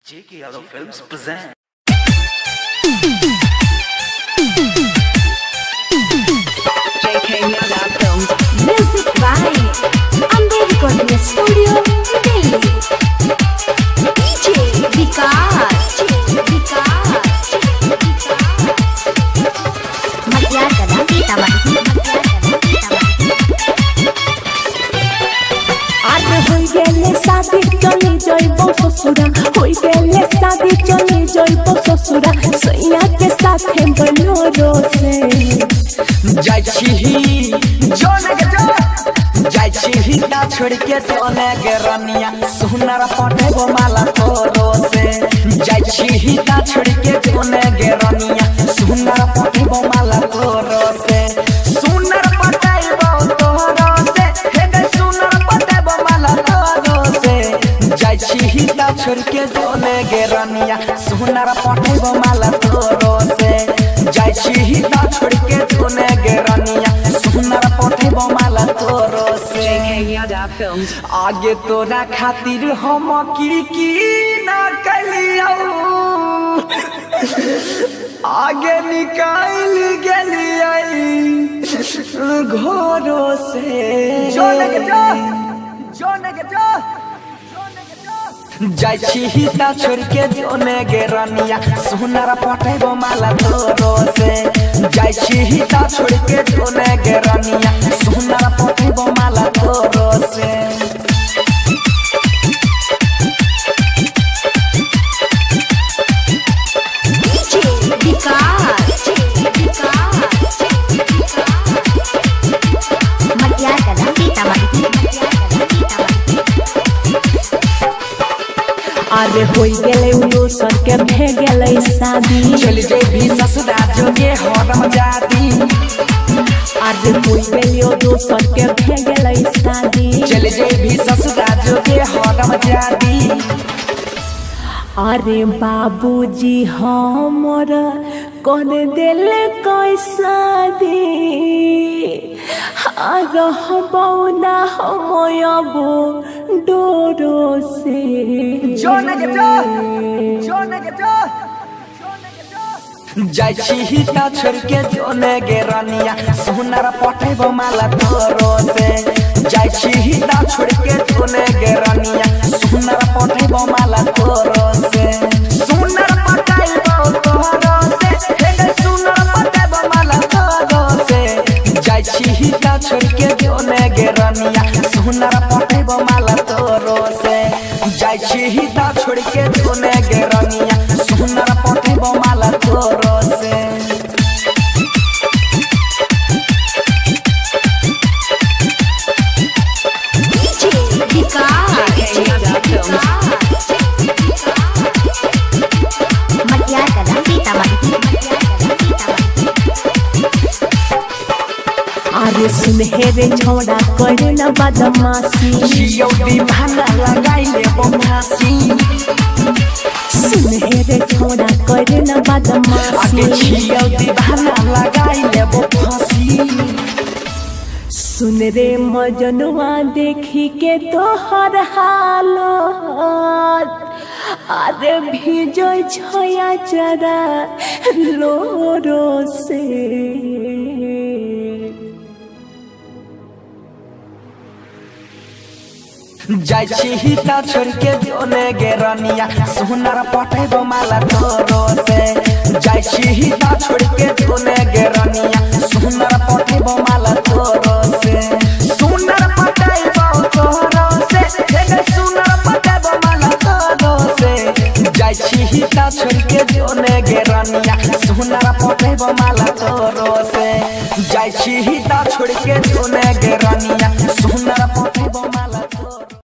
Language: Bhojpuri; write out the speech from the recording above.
J.K. Yadav Films present. J.K. Yadav Films. Music by Amber Recording Studio, Delhi. DJ Vikas. Magyar Kadam Sitamarhi. হই গেলে শাদি চলে যাইব শ্বশুরা হই গেলে শাদি চলে যাইব শ্বশুরা সৈয়াকে সাথে বলো রোসে जाइछी जोने के जो जाइछी ता छोड़ के जोने के रनिया सुनर पठेबो माला तोरो से जाइछी ता छोड़ के जोने के रनिया सुनर पठेबो माला तोरो से सुनर पठेबो तोरो से हे गे सुनर पठेबो माला तोरो से जाइछी ता छोड़ के जोने के रनिया सुनर पठेबो माला तोरो से जाइछी ता छोड़ के जोने के रनिया सुनर पठेबो माला तोरो से J.K. Yadav Films. आगे तोरा खातिर हम की ना कलियो आगे निकाल गेलियै घरों से जोने के जो जाइछी ता छोड़ के जोने गे रनिया सुनर पठेबो माला तोरो से जाइछी ता छोड़ के जोने गे रनिया सुनर पठेबो माला तोरो से DJ Vikas. Magyar Kadam Sitamarhi. আরে হই গেলে উলোসর के भे गेले शादी चल जे भी ससुरा जोगे हरम जाती আরে হই গেলে উলোসর के भे गेले शादी चल जे भी ससुरा जोगे हरम जाती अरे बाबूजी हमर कर देले कैसा दे रहबौ ना हमयबो डोरो से जोने के जो जाइछी ता छोड़ के जोने गे रनिया सुनर पठेबो माला तोरो से जाइछी ता छोड़ के जोने गे रनिया सुनर पठेबो माला तोरो से सुनर पठेबो तोरो से हे गे सुनर पठेबो माला तोरो से जाइछी ता छोड़ के जोने गे रनिया सुनर पठेबो माला तोरो से जाइछी ता छोड़ के जोने गे रनिया सुनर पठेबो माला तोरो से DJ Vikas. J.K. Yadav Films. Magyar Kadam Sitamarhi. अरे सुनहेरे छोड़ा करे न बदमाशी जियो दीवाना लगाइले बमासी सुनहेरे छोड़ा करे न बदमाशी आगे जियो दीवाना लगाइले बमासी सुन रे मजनुआ देखी के तोहर हालत अरे भिजो छया जरा लोरो से जाइछी ता छोड़ के जोने गे रनिया सुनर पठेबो माला तोरो से जाइछी ता छोड़ के जोने गे रनिया सुनर पठेबो माला तोरो से सुनर पठेबो तोरो से हे गे सुनर पठेबो माला तोरो से जाइछी ता छोड़ के जोने गे रनिया सुनर पठेबो माला तोरो से जाइछी ता छोड़ के जोने गे रनिया सुनर पठेबो माला